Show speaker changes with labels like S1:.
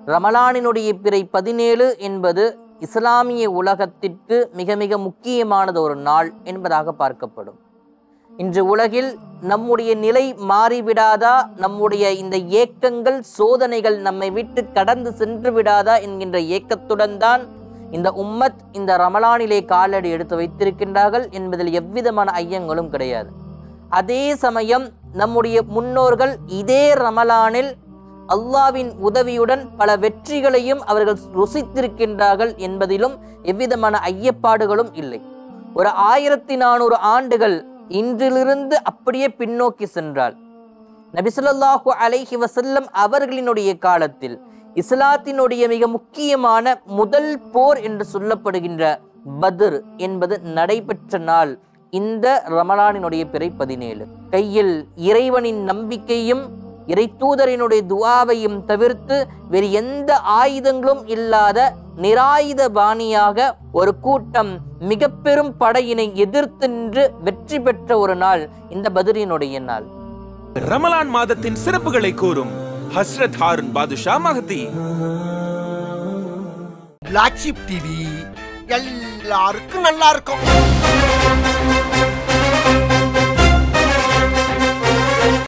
S1: ரமலானினுடைய பிறை 17 என்பது இஸ்லாமிய உலகத்திற்கு மிக மிக முக்கியமானது ஒரு நாள் என்பதாக பார்க்கப்படும். இன்று உலகில் நம்முடைய நிலை மாறிவிடாதா, நம்முடைய இந்த ஏக்கங்கள் சோதனைகள் நம்மை விட்டு கடந்து சென்று விடாதா என்கின்ற ஏக்கத்துடன் தான் இந்த உம்மத் இந்த ரமலானிலே காலடி எடுத்து வைத்திருக்கின்றார்கள் என்பதில் எவ்விதமான ஐயங்களும் கிடையாது. அதே சமயம் நம்முடைய முன்னோர்கள் இதே ரமலானில் அல்லாவின் உதவியுடன் பல வெற்றிகளையும் அவர்கள் ருசித்திருக்கின்றார்கள் என்பதிலும் எவ்விதமான ஐயப்பாடுகளும் இல்லை. ஒரு 1400 ஆண்டுகள் இன்றிலிருந்து அப்படியே பின்னோக்கி சென்றால் நபி ஸல்லல்லாஹு அலைஹி வஸல்லம் அவர்களினுடைய காலத்தில் இஸ்லாத்தினுடைய மிக முக்கியமான முதல் போர் என்று சொல்லப்படுகின்ற பத்ர் என்பது நடைபெற்ற நாள் இந்த ரமலானினுடைய பிறை 17. கையில் இறைவனின் நம்பிக்கையும் இறை தூதரினுடைய துஆவையும் தவிர்த்து வேறு எந்த ஆயுதங்களும் இல்லாத நிராயுத பாணியாக ஒரு கூட்டம் மிக பெரும் படையினை எதிர்த்து நின்று வெற்றி பெற்ற ஒரு நாள் இந்த பத்ரினுடைய நாள்.
S2: ரமலான் மாதத்தின் சிறப்புகளை கூறும் Hazrat Haroon Badusha Mahathi.
S3: Black Sheep TV எல்லாருக்கும் நல்லா இருக்கும்.